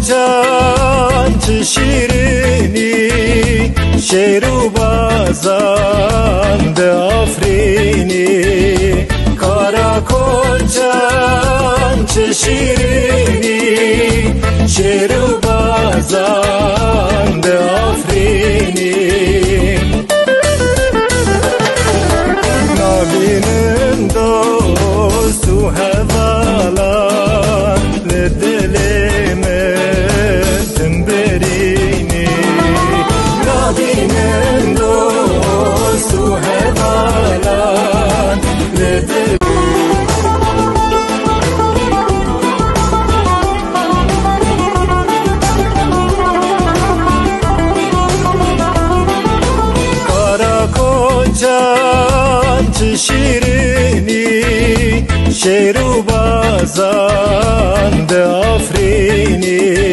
kocan çı şirini şehru bazan de Afrini Kara kocan çı şirini şehru bazan de Afrini Nabinin dostu hevalan le dilime temberini Nabinin dostu hevalan le dilime çı şirini şehru bazan de Afrini